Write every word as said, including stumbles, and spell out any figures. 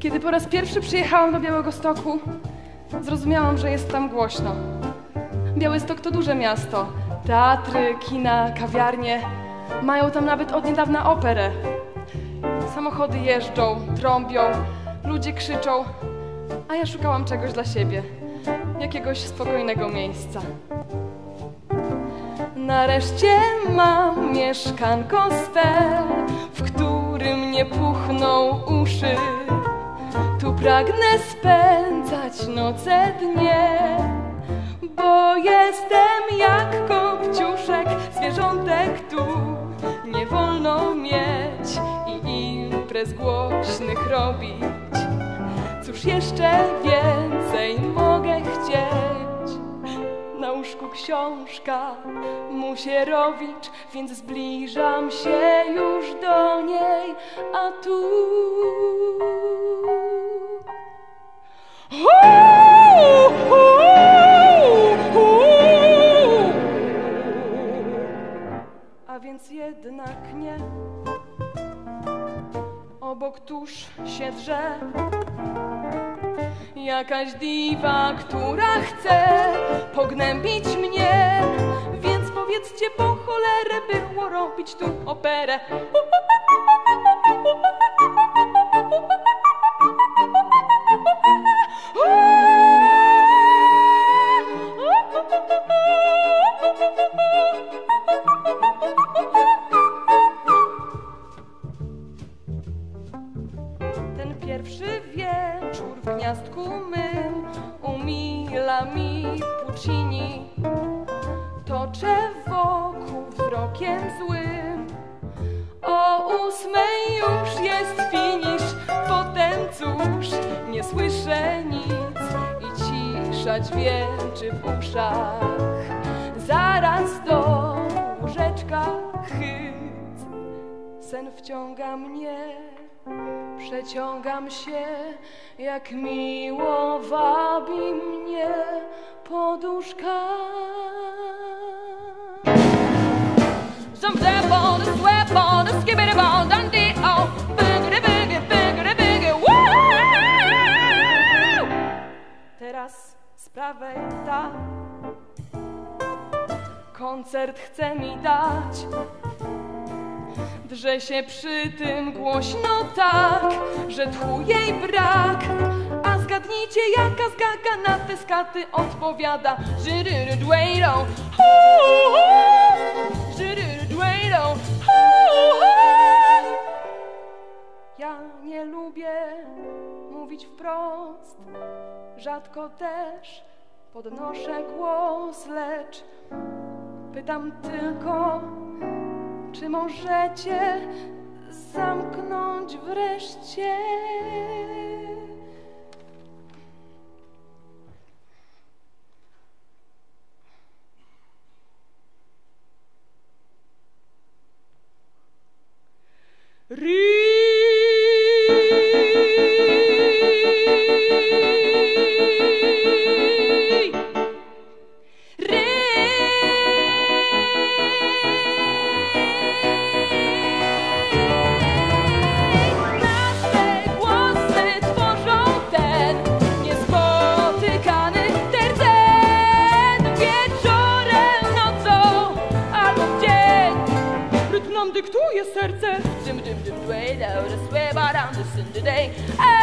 Kiedy po raz pierwszy przyjechałam do Białegostoku, zrozumiałam, że jest tam głośno. Białystok to duże miasto. Teatry, kina, kawiarnie. Mają tam nawet od niedawna operę. Samochody jeżdżą, trąbią, ludzie krzyczą, a ja szukałam czegoś dla siebie. Jakiegoś spokojnego miejsca. Nareszcie mam mieszkanko swe, w którym nie puchną uszy. Tu pragnę spędzać noce, dnie, bo jestem jak kopciuszek, zwierzątek tu nie wolno mieć i imprez głośnych robić. Cóż jeszcze więcej mogę chcieć? Na łóżku książka Musierowicz, więc zbliżam się już do niej, a tu... A więc jednak nie. Obok tuż się drze jakaś diwa, która chce pognębić mnie. Więc powiedzcie, po cholerę było robić tu operę. Ten pierwszy wieczór w gniazdku mym umila mi Puccini. Toczę wokół wzrokiem złym. O ósmej już jest finisz, potem cóż, nie słyszę nic i cisza dźwięczy w uszach. Zaraz do łóżeczka chyt, sen wciąga mnie, przeciągam się, jak miło wabi mnie poduszka. Some step on the sweat on the skibbity ball dundee oh boogie boogie boogie boogie woo. Teraz z prawej ta koncert chce mi dać. Drze się przy tym głośno tak, że tchu jej brak. A zgadnijcie, jaka zgaga na te skaty odpowiada. Żyrydydwejdą, żyrydydwejdą. Ja nie lubię mówić wprost, rzadko też podnoszę głos, lecz pytam tylko, czy możecie zamknąć wreszcie? Ri dyktuje serce. Dym, dym, dym, dway, down, the sway, but I'm the sin today.